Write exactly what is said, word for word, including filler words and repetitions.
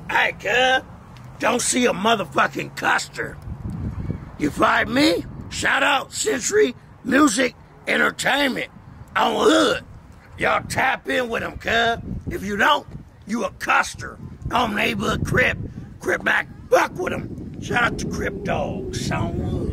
Hey, cuz, don't see a motherfucking custer. You find me? Shout out Century Music Entertainment on Hood. Y'all tap in with them, cuz. If you don't, you a custer. On neighborhood Crip. Crip back, fuck with them. Shout out to Crip Dogs on Hood.